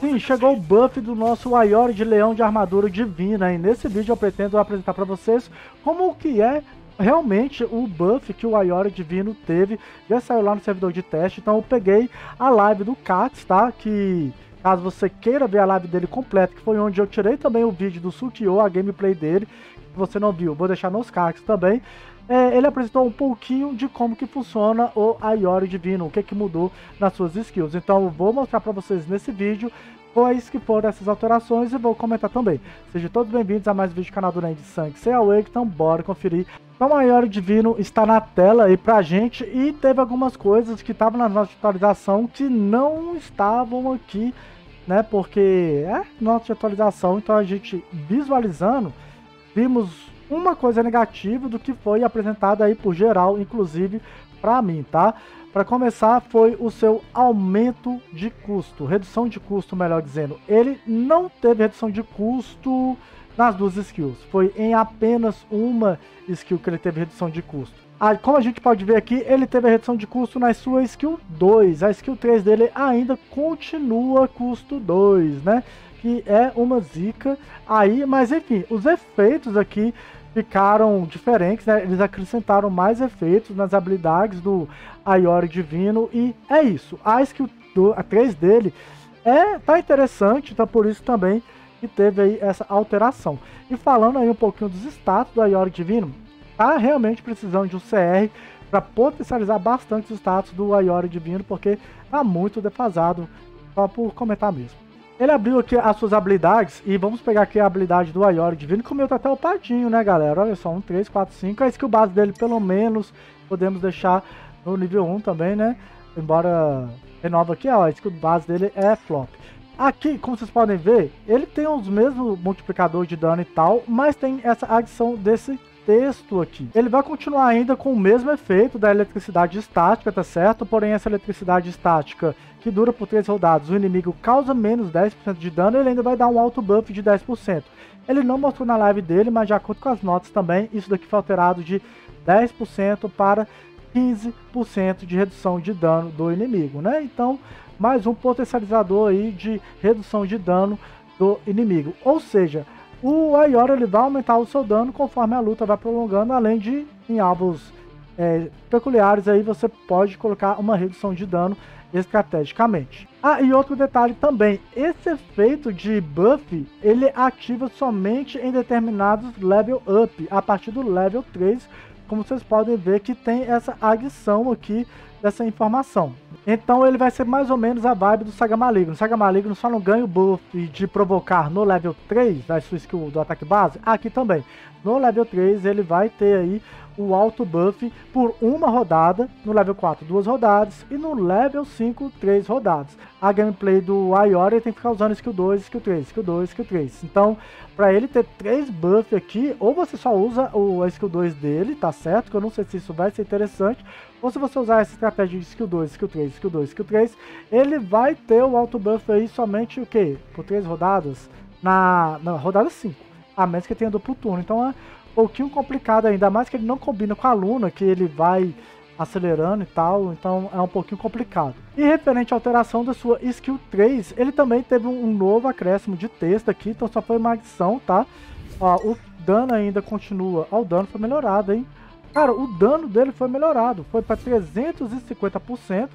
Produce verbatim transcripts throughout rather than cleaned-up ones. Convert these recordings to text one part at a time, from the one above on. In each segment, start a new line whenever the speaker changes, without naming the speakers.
Sim, chegou o buff do nosso Aiori de Leão de Armadura Divina, e nesse vídeo eu pretendo apresentar para vocês como que é realmente o buff que o Aiori Divino teve. Já saiu lá no servidor de teste, então eu peguei a live do Katz, tá? Que caso você queira ver a live dele completa, que foi onde eu tirei também o vídeo do Sukiô, a gameplay dele, se você não viu, vou deixar nos cards também. É, ele apresentou um pouquinho de como que funciona o Aiori Divino, o que que mudou nas suas skills. Então eu vou mostrar para vocês nesse vídeo quais que foram essas alterações e vou comentar também. Sejam todos bem-vindos a mais um vídeo do canal do Nen de Sangue Sem Awake, então bora conferir. Então o Aiori Divino está na tela aí pra gente, e teve algumas coisas que estavam na nossa atualização que não estavam aqui, né, porque é nossa atualização, então a gente visualizando, vimos uma coisa negativa do que foi apresentado aí por geral, inclusive para mim, tá? Para começar, foi o seu aumento de custo, redução de custo, melhor dizendo. Ele não teve redução de custo nas duas skills, foi em apenas uma skill que ele teve redução de custo. Ah, como a gente pode ver aqui, ele teve a redução de custo na sua skill dois, a skill três dele ainda continua custo dois, né? Que é uma zica aí, mas enfim, os efeitos aqui ficaram diferentes, né? Eles acrescentaram mais efeitos nas habilidades do Aiori Divino, e é isso. A skill três dele é, tá interessante, então por isso também que teve aí essa alteração. E falando aí um pouquinho dos status do Aiori Divino, tá realmente precisando de um C R para potencializar bastante os status do Aiori Divino, porque tá muito defasado, só por comentar mesmo. Ele abriu aqui as suas habilidades, e vamos pegar aqui a habilidade do Aiori Divino, que o meu tá até upadinho, né, galera? Olha só, um, três, quatro, cinco. A skill base dele, pelo menos, podemos deixar no nível um também, né? Embora renova aqui, ó, a skill base dele é flop. Aqui, como vocês podem ver, ele tem os mesmos multiplicadores de dano e tal, mas tem essa adição desse texto aqui. Ele vai continuar ainda com o mesmo efeito da eletricidade estática, tá certo? Porém, essa eletricidade estática, que dura por três rodadas, o inimigo causa menos dez por cento de dano, ele ainda vai dar um auto buff de dez por cento. Ele não mostrou na live dele, mas de acordo com as notas também, isso daqui foi alterado de dez por cento para quinze por cento de redução de dano do inimigo, né? Então, mais um potencializador aí de redução de dano do inimigo. Ou seja, o Aiori ele vai aumentar o seu dano conforme a luta vai prolongando, além de em alvos é, peculiares aí você pode colocar uma redução de dano estrategicamente. Ah, e outro detalhe também, esse efeito de buff, ele ativa somente em determinados level up, a partir do level três, como vocês podem ver que tem essa adição aqui dessa informação. Então ele vai ser mais ou menos a vibe do Saga Maligno. O Saga Maligno só não ganha o buff de provocar no level três, da sua skill do ataque base, aqui também. No level três ele vai ter aí o auto buff por uma rodada, no level quatro duas rodadas, e no level cinco três rodadas. A gameplay do Aiori tem que ficar usando skill dois, skill três, skill dois, skill três. Então, para ele ter três buffs aqui, ou você só usa o a skill dois dele, tá certo? Que eu não sei se isso vai ser interessante. Ou se você usar essa estratégia de skill dois, skill três, skill dois, skill três, ele vai ter o auto buff aí somente o quê? Por três rodadas? Na, na rodada cinco. A menos que tenha duplo turno. Então é um pouquinho complicado ainda, mais que ele não combina com a Luna, que ele vai acelerando e tal, então é um pouquinho complicado. E referente à alteração da sua skill três, ele também teve um novo acréscimo de texto aqui, então só foi uma adição, tá? Ó, o dano ainda continua, ó, o dano foi melhorado, hein? Cara, o dano dele foi melhorado, foi para trezentos e cinquenta por cento,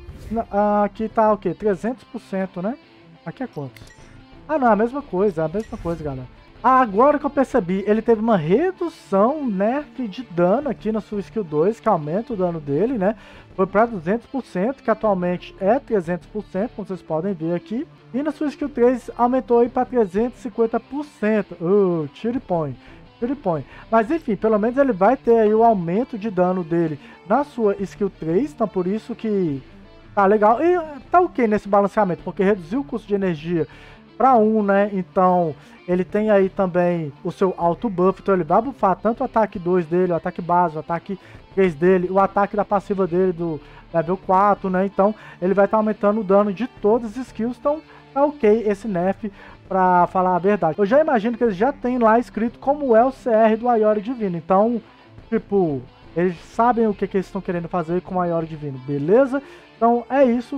aqui tá o que? trezentos por cento, né? Aqui é quantos? Ah não, é a mesma coisa, é a mesma coisa, galera. Agora que eu percebi, ele teve uma redução nerf de dano aqui na sua skill dois, que aumenta o dano dele, né? Foi para duzentos por cento, que atualmente é trezentos por cento, como vocês podem ver aqui. E na sua skill três aumentou aí para trezentos e cinquenta por cento. Uh, tira e põe, tira e põe. Mas enfim, pelo menos ele vai ter aí o aumento de dano dele na sua skill três, então por isso que tá legal. E tá ok nesse balanceamento, porque reduziu o custo de energia para um, né? Então ele tem aí também o seu auto buff, então ele vai buffar tanto o ataque dois dele, o ataque base, o ataque três dele, o ataque da passiva dele do level quatro, né? Então ele vai estar tá aumentando o dano de todas as skills, então tá ok esse nerf, pra falar a verdade. Eu já imagino que eles já tem lá escrito como é o C R do Aiori Divino, então, tipo, eles sabem o que, que eles estão querendo fazer com o Aiori Divino, beleza? Então é isso.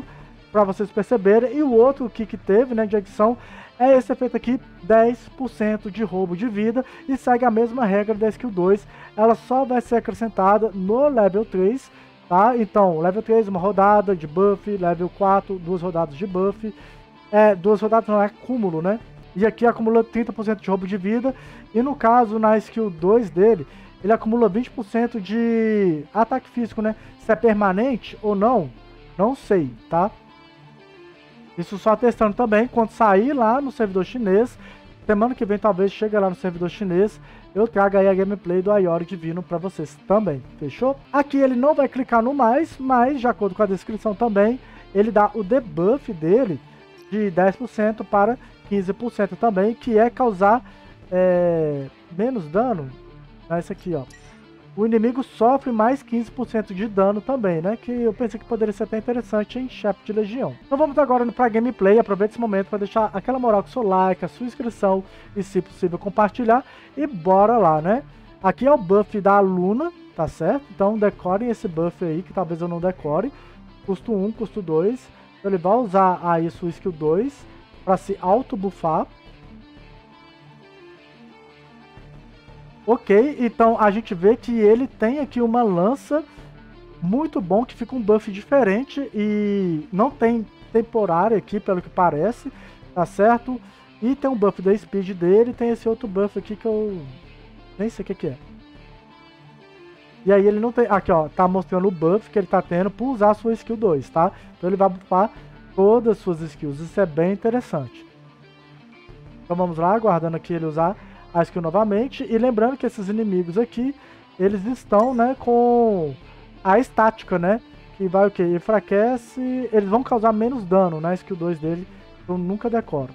para vocês perceberem. E o outro que, que teve, né, de adição, é esse efeito aqui, dez por cento de roubo de vida, e segue a mesma regra da skill dois, ela só vai ser acrescentada no level três, tá? Então, level três, uma rodada de buff, level quatro, duas rodadas de buff, é, duas rodadas não, é acúmulo, né? E aqui acumula trinta por cento de roubo de vida, e no caso, na skill dois dele, ele acumula vinte por cento de ataque físico, né? Se é permanente ou não, não sei, tá? Isso só testando também, quando sair lá no servidor chinês, semana que vem talvez chegue lá no servidor chinês, eu trago aí a gameplay do Iori Divino para vocês também, fechou? Aqui ele não vai clicar no mais, mas de acordo com a descrição também, ele dá o debuff dele de dez por cento para quinze por cento também, que é causar é, menos dano, é esse aqui, ó. O inimigo sofre mais quinze por cento de dano também, né? Que eu pensei que poderia ser até interessante em chefe de legião. Então vamos agora para gameplay. Aproveite esse momento para deixar aquela moral com o seu like, a sua inscrição e, se possível, compartilhar. E bora lá, né? Aqui é o buff da Luna, tá certo? Então decorem esse buff aí, que talvez eu não decore. Custo um, custo dois. Então ele vai usar aí sua skill dois para se auto-buffar. Ok, então a gente vê que ele tem aqui uma lança muito bom, que fica um buff diferente e não tem temporária aqui, pelo que parece, tá certo? E tem um buff da speed dele, tem esse outro buff aqui que eu nem sei o que, que é. E aí ele não tem, aqui ó, tá mostrando o buff que ele tá tendo por usar a sua skill dois, tá? Então ele vai buffar todas as suas skills, isso é bem interessante. Então vamos lá, aguardando aqui ele usar a skill novamente, e lembrando que esses inimigos aqui, eles estão, né, com a estática, né, que vai o que? Enfraquece, eles vão causar menos dano na skill dois dele, eu nunca decoro.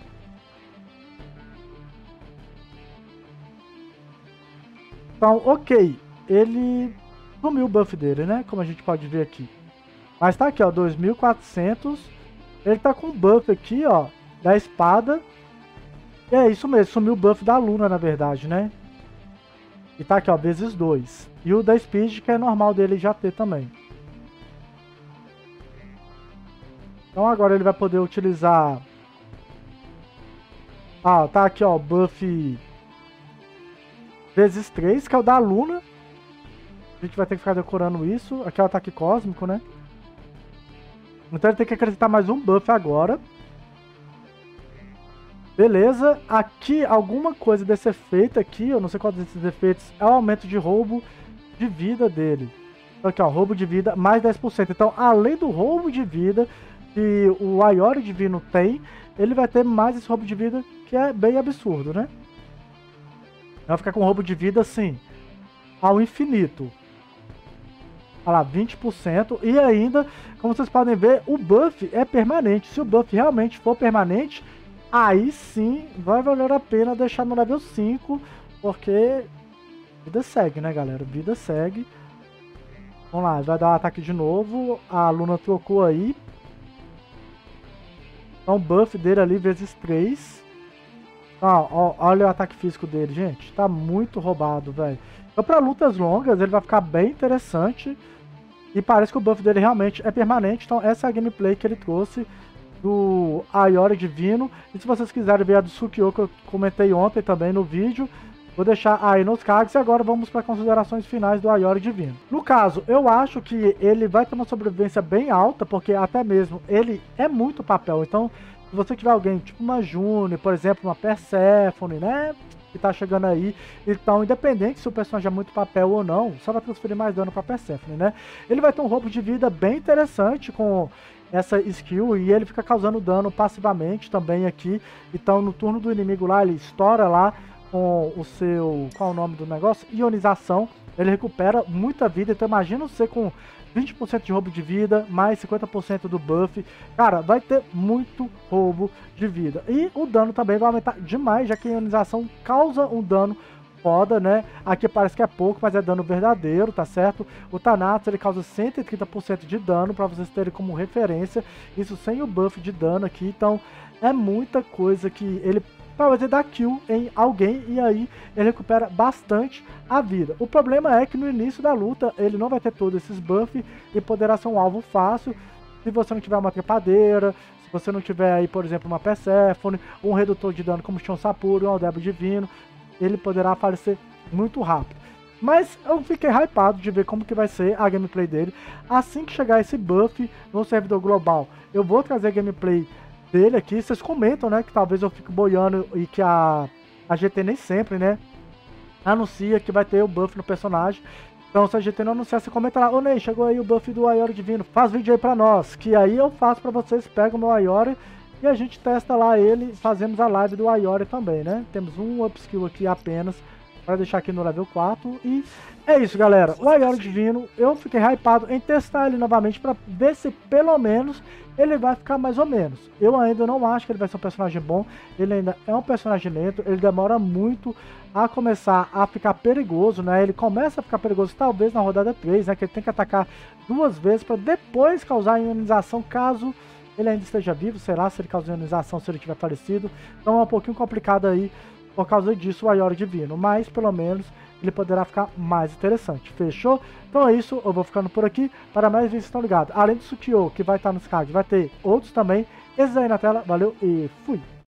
Então, ok, ele sumiu o buff dele, né, como a gente pode ver aqui. Mas tá aqui, ó, dois mil e quatrocentos, ele tá com o buff aqui, ó, da espada. É isso mesmo, sumiu o buff da Luna, na verdade, né? E tá aqui, ó, vezes dois. E o da Speed, que é normal dele já ter também. Então agora ele vai poder utilizar... Ah, tá aqui, ó, buff vezes três, que é o da Luna. A gente vai ter que ficar decorando isso. Aqui é o ataque cósmico, né? Então ele tem que acrescentar mais um buff agora. Beleza, aqui alguma coisa desse efeito aqui, eu não sei qual desses efeitos, é o aumento de roubo de vida dele. Então aqui ó, roubo de vida mais dez por cento. Então além do roubo de vida que o Iori Divino tem, ele vai ter mais esse roubo de vida, que é bem absurdo, né? Vai ficar com roubo de vida assim, ao infinito. Olha lá, vinte por cento. E ainda, como vocês podem ver, o buff é permanente. Se o buff realmente for permanente, aí sim vai valer a pena deixar no level cinco, porque vida segue, né, galera? Vida segue. Vamos lá, vai dar um ataque de novo. A Luna trocou aí. Então o buff dele ali vezes três. Ah, ó, olha o ataque físico dele, gente. Tá muito roubado, velho. Então pra lutas longas ele vai ficar bem interessante. E parece que o buff dele realmente é permanente. Então essa é a gameplay que ele trouxe do Iori Divino. E se vocês quiserem ver a do Sukyo, que eu comentei ontem também no vídeo, vou deixar aí nos cards. E agora vamos para considerações finais do Iori Divino. No caso, eu acho que ele vai ter uma sobrevivência bem alta, porque até mesmo ele é muito papel. Então, se você tiver alguém tipo uma June, por exemplo, uma Persephone, né, que tá chegando aí, então, independente se o personagem é muito papel ou não, só vai transferir mais dano para Persephone, né, ele vai ter um roubo de vida bem interessante com essa skill, e ele fica causando dano passivamente também aqui. Então no turno do inimigo lá, ele estoura lá com o seu, qual é o nome do negócio? Ionização. Ele recupera muita vida, então imagina você com vinte por cento de roubo de vida, mais cinquenta por cento do buff. Cara, vai ter muito roubo de vida. E o dano também vai aumentar demais, já que a ionização causa um dano foda, né? Aqui parece que é pouco, mas é dano verdadeiro, tá certo? O Thanatos, ele causa cento e trinta por cento de dano, pra vocês terem como referência. Isso sem o buff de dano aqui, então é muita coisa que ele talvez ele dá kill em alguém, e aí ele recupera bastante a vida. O problema é que no início da luta ele não vai ter todos esses buffs e poderá ser um alvo fácil. Se você não tiver uma trepadeira, se você não tiver aí, por exemplo, uma Perséfone, um redutor de dano como Shon Sapuri, um Aldebo Divino, ele poderá falecer muito rápido. Mas eu fiquei hypado de ver como que vai ser a gameplay dele. Assim que chegar esse buff no servidor global, eu vou trazer a gameplay dele aqui. Vocês comentam, né, que talvez eu fique boiando e que a, a G T nem sempre, né, anuncia que vai ter o buff no personagem. Então, se a G T não anunciar, você comenta lá: ô Ney, chegou aí o buff do Iori Divino, faz vídeo aí pra nós. Que aí eu faço pra vocês, pego o meu Iori e a gente testa lá ele, fazemos a live do Iori também, né. Temos um upskill aqui apenas para deixar aqui no level quatro. E é isso, galera. O Iori Divino, eu fiquei hypado em testar ele novamente para ver se pelo menos ele vai ficar mais ou menos. Eu ainda não acho que ele vai ser um personagem bom. Ele ainda é um personagem lento. Ele demora muito a começar a ficar perigoso, né? Ele começa a ficar perigoso talvez na rodada três, né? Que ele tem que atacar duas vezes para depois causar ionização, caso ele ainda esteja vivo. Sei lá se ele causa ionização, se ele tiver falecido. Então é um pouquinho complicado aí por causa disso o Iori Divino, mas pelo menos ele poderá ficar mais interessante, fechou? Então é isso, eu vou ficando por aqui. Para mais vídeos, estão ligados. Além do Sukyo, que vai estar nos cards, vai ter outros também. Esses aí na tela, valeu e fui!